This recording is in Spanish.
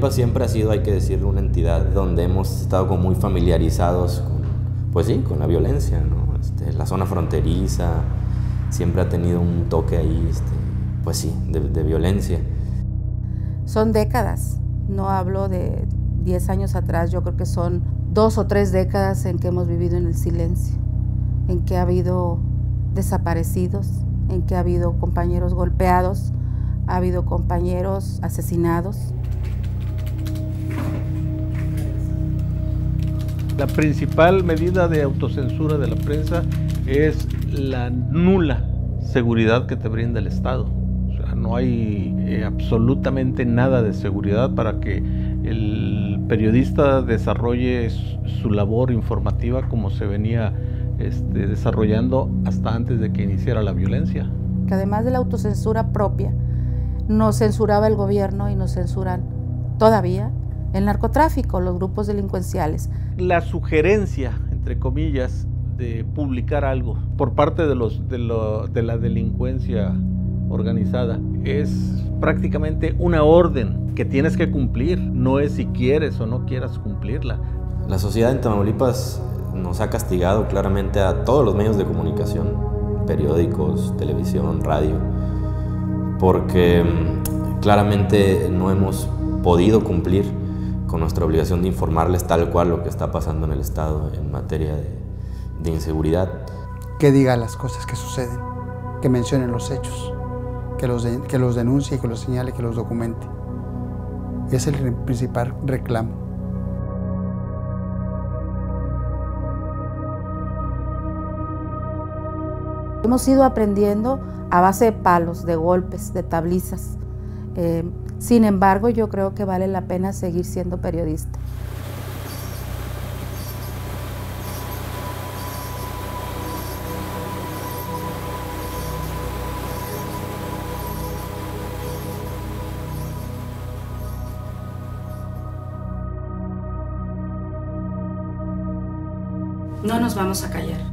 Tamaulipas siempre ha sido, hay que decirlo, una entidad donde hemos estado como muy familiarizados con, pues sí, con la violencia, ¿no? La zona fronteriza siempre ha tenido un toque ahí, pues sí, de violencia. Son décadas, no hablo de 10 años atrás, yo creo que son 2 o 3 décadas en que hemos vivido en el silencio, en que ha habido desaparecidos, en que ha habido compañeros golpeados, ha habido compañeros asesinados. La principal medida de autocensura de la prensa es la nula seguridad que te brinda el Estado. O sea, no hay absolutamente nada de seguridad para que el periodista desarrolle su labor informativa como se venía desarrollando hasta antes de que iniciara la violencia. Que además de la autocensura propia, nos censuraba el gobierno y nos censuran todavía el narcotráfico, los grupos delincuenciales. La sugerencia, entre comillas, de publicar algo por parte de la delincuencia organizada es prácticamente una orden que tienes que cumplir, no es si quieres o no quieras cumplirla. La sociedad en Tamaulipas nos ha castigado claramente a todos los medios de comunicación, periódicos, televisión, radio, porque claramente no hemos podido cumplir con nuestra obligación de informarles tal cual lo que está pasando en el Estado en materia de inseguridad. Que diga las cosas que suceden, que mencione los hechos, que los denuncie, que los señale, que los documente. Es el principal reclamo. Hemos ido aprendiendo a base de palos, de golpes, de tablizas. Sin embargo, yo creo que vale la pena seguir siendo periodista. No nos vamos a callar.